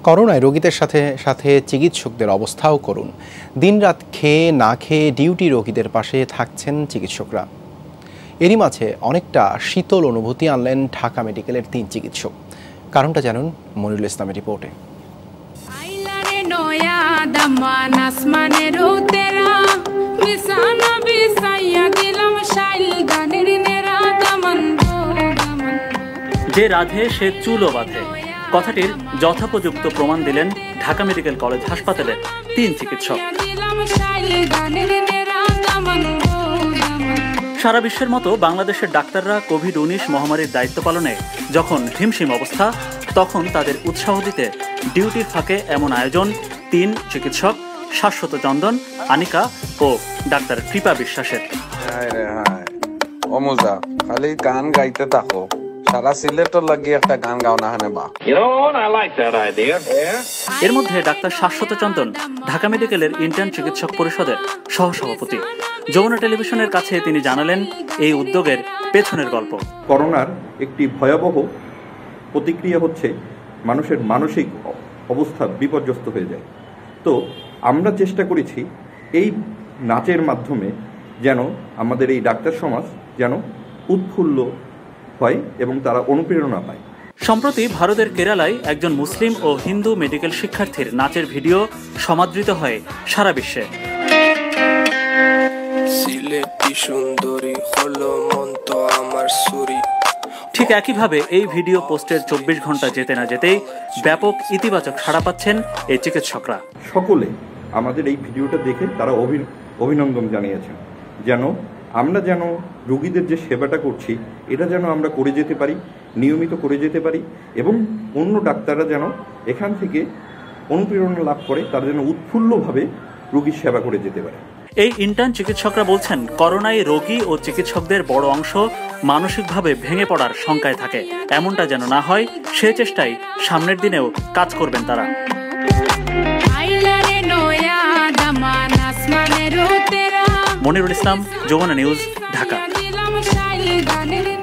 করোনায় রোগীদের সাথে সাথে চিকিৎসকদের অবস্থাও করুন। দিনরাত খেয়ে না খেয়ে ডিউটি রোগীদের পাশে থাকছেন চিকিৎসকরা। এরই মাঝে অনেকটা শীতল অনুভূতি আনলেন ঢাকা মেডিকেলের 3 চিকিৎসক। কারণটা জানুন মনিরুল ইসলামের রিপোর্টে। যে রাধে সে চুলও বাঁধে, কথাটির যথোপযুক্ত প্রমাণ দিলেন ঢাকা মেডিকেল কলেজ হাসপাতালের 3 চিকিৎসক। সারা বিশ্বের মতো বাংলাদেশের ডাক্তাররা কোভিড-19 মহামারীর দায়িত্ব পালনে যখন হিমশিম অবস্থা, তখন তাদের উৎসাহ দিতে ডিউটির ফাঁকে এমন আয়োজন 3 চিকিৎসক শাশ্বত চন্দন, আনিকা ও ডাক্তার কৃপা বিশ্বাসের। খালি গান গাইতে থাকো, সারা সিলেটর লাগি একটা গান গাও না হানে বা। এর মধ্যে ডাক্তার শাশ্বত চন্দন ঢাকা মেডিকেলের ইন্টার্ন চিকিৎসক পরিষদের সহসভাপতি। যমুনা টেলিভিশনের কাছে তিনি জানালেন এই উদ্যোগের পেছনের গল্প। করোনার একটি ভয়াবহ প্রতিক্রিয়া হচ্ছে মানুষের মানসিক অবস্থা বিপর্যস্ত হয়ে যায়। তো আমরা চেষ্টা করেছি এই নাচের মাধ্যমে যেন আমাদের এই ডাক্তার সমাজ যেন উৎফুল্ল হয় এবং তারা অনুপ্রেরণা পায়। সম্প্রতি ভারতের কেরালায় একজন মুসলিম ও হিন্দু মেডিকেল শিক্ষার্থীর নাচের ভিডিও সমাদৃত হয় সারা বিশ্বে। ঠিক একইভাবে এই ভিডিও পোস্টের 24 ঘন্টা যেতে না যেতেই ব্যাপক ইতিবাচক সাড়া পাচ্ছেন এই চিকিৎসকরা। সকলে আমাদের এই ভিডিওটা দেখে তারা অভিনন্দন জানিয়েছেন, যেন আমরা রোগীদের যে সেবাটা করছি এটা যেন আমরা করে যেতে পারি, নিয়মিত করে যেতে পারি, এবং অন্য ডাক্তাররা যেন এখান থেকে অনুপ্রেরণা লাভ করে, তারা যেন উৎফুল্লভাবে রোগীর সেবা করে যেতে পারে। এই ইন্টার্ন চিকিৎসকরা বলছেন, করোনায় রোগী ও চিকিৎসকদের বড় অংশ মানসিকভাবে ভেঙে পড়ার শঙ্কায় থাকে। এমনটা যেন না হয় সে চেষ্টায় সামনের দিনেও কাজ করবেন তারা। মনিরুল ইসলাম, যমুনা নিউজ, ঢাকা।